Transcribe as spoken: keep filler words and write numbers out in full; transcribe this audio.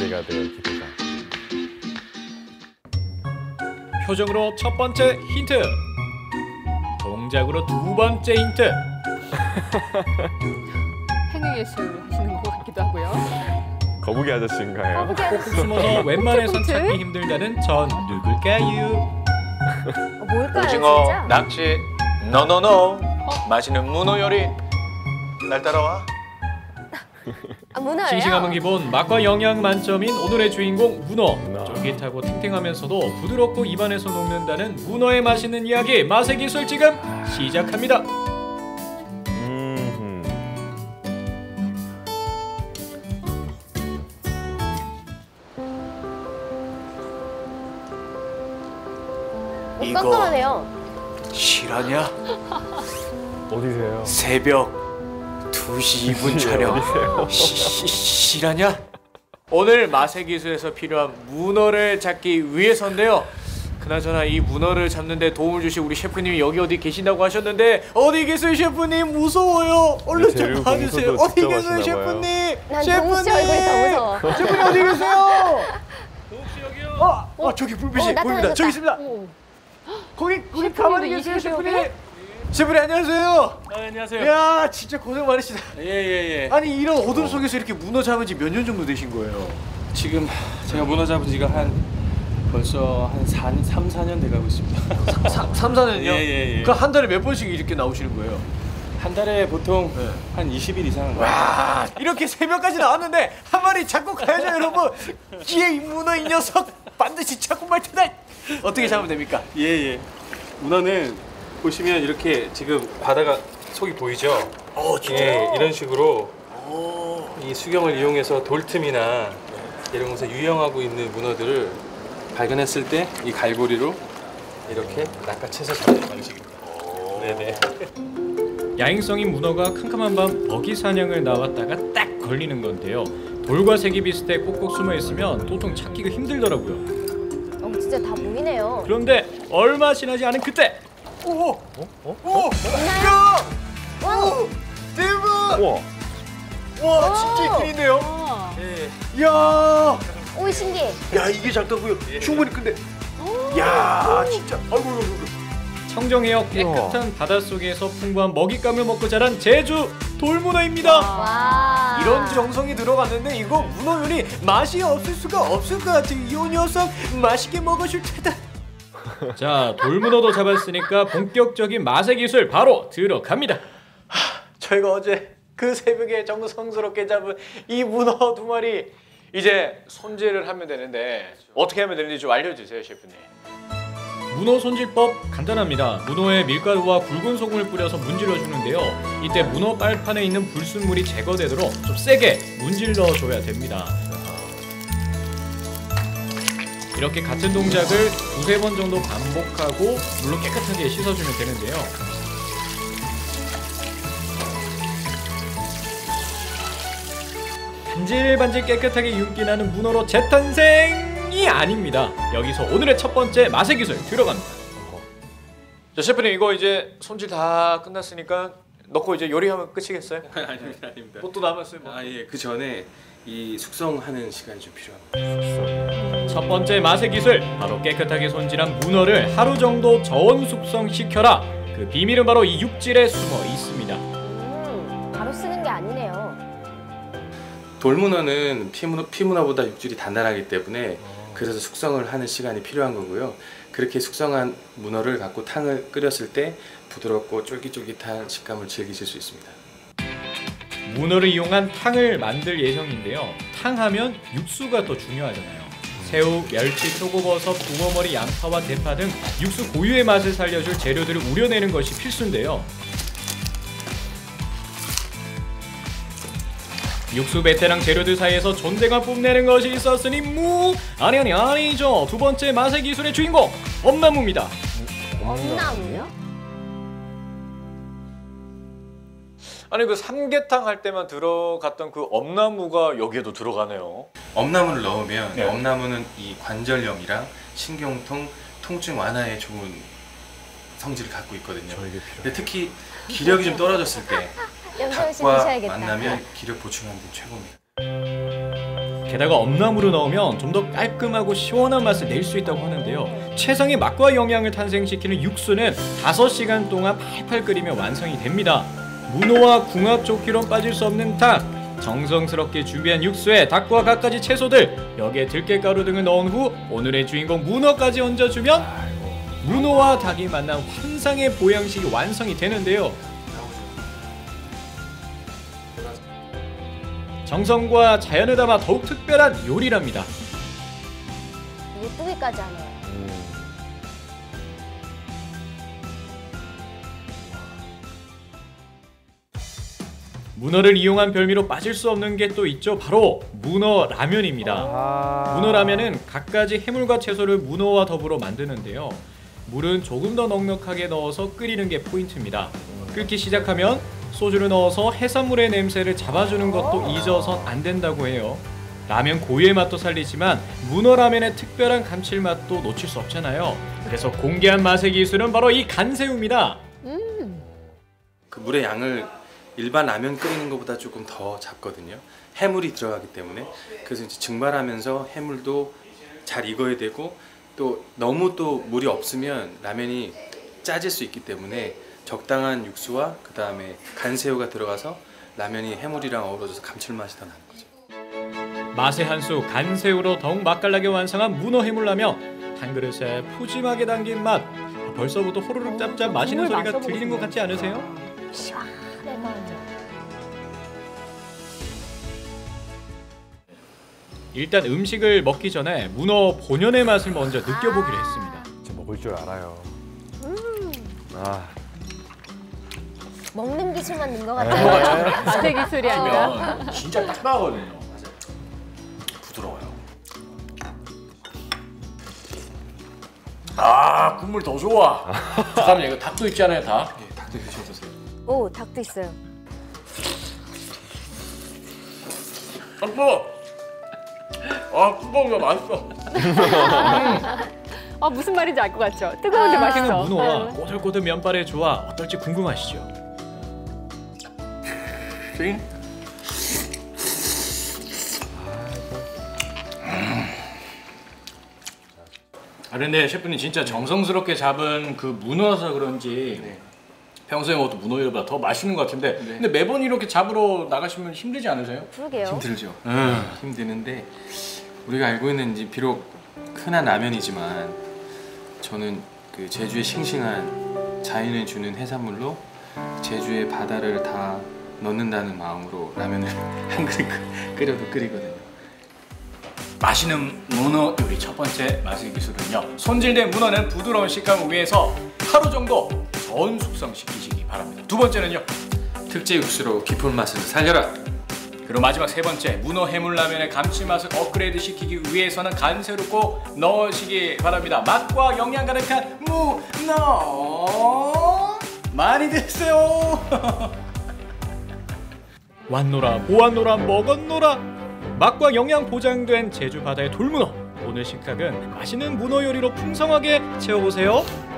기대가 돼요, 기대가. 표정으로 첫 번째 힌트, 동작으로 두 번째 힌트. 행위예술 하시는 것 같기도 하고요. 거북이 아저씨인가요? 거북이 아저씨. 꼭 숨어서 웬만해선 힌트? 찾기 힘들다는 전 누굴까요? 어, 뭘까요, 오징어, 진짜? 낙지, 노노노. 맛있는 문어 요리. 날 따라와. 아, 문어예요? 싱싱함은 기본, 맛과 영양 만점인 오늘의 주인공 문어. 문어. 쫄깃하고 탱탱하면서도 부드럽고 입안에서 녹는다는 문어의 맛있는 이야기, 맛의 기술 지금 시작합니다. 음. 어, 이거. 깜깜하네요. 실화냐? 어디세요? 새벽 두 시 이 분 촬영. 어디세요? 시, 시, 실화냐? 오늘 맛의 기술에서 필요한 문어를 잡기 위해서인데요. 그나저나 이 문어를 잡는데 도움을 주실 우리 셰프님이 여기 어디 계신다고 하셨는데 어디 계세요 셰프님? 무서워요. 얼른 좀 재료 봐주세요. 공수도 어디 직접 계세요 하시나 봐요. 셰프님? 난 동욱 씨 얼굴이 더 무서워. 셰프님 어디 계세요? 혹시 여기요? 어, 어 저기 불빛이 어, 보입니다. 나타나셨다. 저기 있습니다. 오. 거기 거기 셰프님도 가만히 이 계세요 셰프님? 셰프님. 셰프님 안녕하세요. 아, 안녕하세요. 야 진짜 고생 많으시다. 예예예. 아니 이런 어둠 속에서 이렇게 문어 잡은 지 몇 년 정도 되신 거예요? 지금 제가 문어 잡은 지가 한 벌써 한 삼, 사 년 돼가고 있습니다. 삼, 사 년이요? 예, 예, 예. 그 한 달에 몇 번씩 이렇게 나오시는 거예요? 한 달에 보통 네. 한 이십 일 이상. 와 이렇게 새벽까지 나왔는데 한 마리 잡고 가야죠 여러분. 이 문어 이 녀석 반드시 잡고 말 테다. 어떻게 잡으면 됩니까? 예예. 문어는 보시면 이렇게 지금 바다가 속이 보이죠? 어 예, 이런 식으로 이 수경을 이용해서 돌틈이나 이런 곳에 유영하고 있는 문어들을 발견했을 때 이 갈고리로 이렇게 낚아채서 잡는 방식입니다. 네네. 야행성인 문어가 캄캄한 밤 먹이 사냥을 나왔다가 딱 걸리는 건데요. 돌과 색이 비슷해 꼭꼭 숨어 있으면 도통 찾기가 힘들더라고요. 어, 진짜 다 보이네요. 그런데 얼마 지나지 않은 그때 오! 어? 어? 오! 있나요? 야! 와우. 오! 대박! 우와. 와 진짜 오! 있긴 있네요. 예. 야! 오, 신기해. 야 이게 작다고요? 충분히 근데 야 진짜 아이고 아이고 아이고. 청정해역 깨끗한 바닷속에서 풍부한 먹잇감을 먹고 자란 제주 돌문어입니다. 와. 이런 정성이 들어갔는데 이거 문어 요리 맛이 없을 수가 없을 것 같아요. 이 녀석 맛있게 먹어줄 테다. 자, 돌문어도 잡았으니까 본격적인 맛의 기술 바로 들어갑니다. 저희가 어제 그 새벽에 정성스럽게 잡은 이 문어 두 마리 이제 손질을 하면 되는데 어떻게 하면 되는지 좀 알려주세요 셰프님. 문어 손질법 간단합니다. 문어에 밀가루와 굵은 소금을 뿌려서 문질러 주는데요. 이때 문어 빨판에 있는 불순물이 제거되도록 좀 세게 문질러 줘야 됩니다. 이렇게 같은 동작을 두세 번 정도 반복하고 물로 깨끗하게 씻어주면 되는데요. 반질반질 깨끗하게 윤기 나는 문어로 재탄생이 아닙니다. 여기서 오늘의 첫 번째 맛의 기술 들어갑니다. 자 셰프님 이거 이제 손질 다 끝났으니까 넣고 이제 요리하면 끝이겠어요? 아닙니다, 아닙니다. 뭐 또 남았어요? 뭐. 아 예, 그 전에 이 숙성하는 시간이 좀 필요합니다. 첫 번째 맛의 기술, 바로 깨끗하게 손질한 문어를 하루 정도 저온 숙성시켜라. 그 비밀은 바로 이 육질에 숨어 있습니다. 음, 바로 쓰는 게 아니네요. 돌문어는 피문어, 피문어보다 육질이 단단하기 때문에 그래서 숙성을 하는 시간이 필요한 거고요. 그렇게 숙성한 문어를 갖고 탕을 끓였을 때 부드럽고 쫄깃쫄깃한 식감을 즐기실 수 있습니다. 문어를 이용한 탕을 만들 예정인데요. 탕하면 육수가 더 중요하잖아요. 새우, 멸치, 표고버섯, 붕어머리, 양파와 대파 등 육수 고유의 맛을 살려줄 재료들을 우려내는 것이 필수인데요. 육수 베테랑 재료들 사이에서 존재감 뽐내는 것이 있었으니 무 아니 아니 아니죠. 두 번째 맛의 기술의 주인공 엄나무입니다. 엄나무요? 아니 그 삼계탕 할 때만 들어갔던 그 엄나무가 여기에도 들어가네요. 엄나무를 넣으면 네. 엄나무는 이 관절염이랑 신경통, 통증 완화에 좋은 성질을 갖고 있거든요. 저에게 필요해요. 근데 특히 기력이 좀 떨어졌을 때 염소씨 닭과 드셔야겠다. 만나면 기력 보충하는 데 최고입니다. 게다가 엄나무를 넣으면 좀 더 깔끔하고 시원한 맛을 낼 수 있다고 하는데요. 최상의 맛과 영양을 탄생시키는 육수는 다섯 시간 동안 팔팔 끓이면 완성이 됩니다. 문어와 궁합좋기론 빠질 수 없는 닭. 정성스럽게 준비한 육수에 닭과 갖가지 채소들, 여기에 들깨가루 등을 넣은 후 오늘의 주인공 문어까지 얹어주면 문어와 닭이 만난 환상의 보양식이 완성이 되는데요. 정성과 자연을 담아 더욱 특별한 요리랍니다. 예쁘게까지 하네요. 음. 문어를 이용한 별미로 빠질 수 없는 게 또 있죠. 바로 문어 라면입니다. 아. 문어 라면은 갖가지 해물과 채소를 문어와 더불어 만드는데요. 물은 조금 더 넉넉하게 넣어서 끓이는 게 포인트입니다. 끓기 시작하면 소주를 넣어서 해산물의 냄새를 잡아주는 것도 잊어선 안 된다고 해요. 라면 고유의 맛도 살리지만 문어 라면의 특별한 감칠맛도 놓칠 수 없잖아요. 그래서 공개한 맛의 기술은 바로 이 간새우입니다. 그 물의 양을 일반 라면 끓이는 것보다 조금 더 잡거든요. 해물이 들어가기 때문에. 그래서 이제 증발하면서 해물도 잘 익어야 되고, 또 너무 또 물이 없으면 라면이 짜질 수 있기 때문에 적당한 육수와 그 다음에 간새우가 들어가서 라면이 해물이랑 어우러져서 감칠맛이 더 나는 거죠. 맛의 한 수 간새우로 더욱 맛깔나게 완성한 문어 해물라면. 한 그릇에 푸짐하게 담긴 맛. 벌써부터 호로록 짭짭 마시는 국물 소리가 들리는 것 같지 않으세요? 시원해서. 일단 음식을 먹기 전에 문어 본연의 맛을 먼저 느껴보기로 했습니다. 저 먹을 줄 알아요. 음, 아. 먹는 기술만 는 것 같아요. 맛의 기술이 아니라. 면 진짜 딱딱하거든요. 부드러워요. 아, 국물 더 좋아. 잠깐만요, 이거 닭도 있잖아요, 닭. 예, 닭도 드셔보세요. 오, 닭도 있어요. 닭 먹어. 아, 뚜껑이가 맛있어. 아 무슨 말인지 알 것 같죠? 뜨거운데 끓이는 맛있어. 문어와 꼬들꼬들 면발의 조화 어떨지 궁금하시죠? 찡. 아, 근데 셰프님 진짜 정성스럽게 잡은 그 문어라서 그런지 네. 평소에 먹었던 문어 요리보다 더 맛있는 것 같은데 근데 매번 이렇게 잡으러 나가시면 힘들지 않으세요? 그러게요. 힘들죠. 음. 힘드는데 우리가 알고 있는 이제 비록 흔한 라면이지만 저는 그 제주의 싱싱한 자연이 주는 해산물로 제주의 바다를 다 넣는다는 마음으로 라면을 한 그릇 끓- 끓여도 끓이거든요. 맛있는 문어 요리 첫 번째 맛의 기술은요. 손질된 문어는 부드러운 식감을 위해서 하루 정도 전 숙성시키시기 바랍니다. 두 번째는요. 특제 육수로 깊은 맛을 살려라. 그리고 마지막 세 번째, 문어 해물라면의 감칠맛을 업그레이드 시키기 위해서는 간새우를 꼭 넣으시기 바랍니다. 맛과 영양 가득한 문어 많이 드세요. 왔노라 보았노라 먹었노라. 맛과 영양 보장된 제주 바다의 돌문어. 오늘 식탁은 맛있는 문어 요리로 풍성하게 채워보세요.